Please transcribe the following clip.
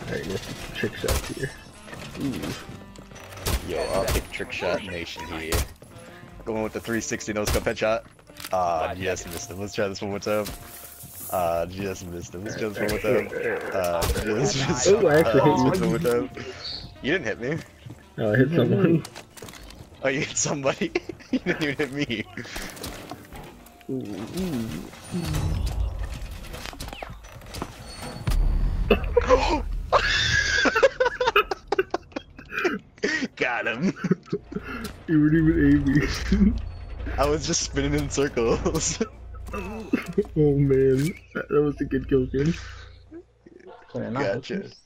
Alright, let's trick shots here. Ooh. Yo, I'll take trick shot nation here. Going with the 360 no scope headshot. Just missed him. Let's try this one more time. Just missed him. Let's try this one more time. Just missed him. Oh, I actually hit you. One more time. You didn't hit me. Oh, I hit someone. Oh, you hit somebody? You didn't even hit me. Got him. You weren't even aiming. I was just spinning in circles. Oh man, that was a good kill, Ken. Gotcha.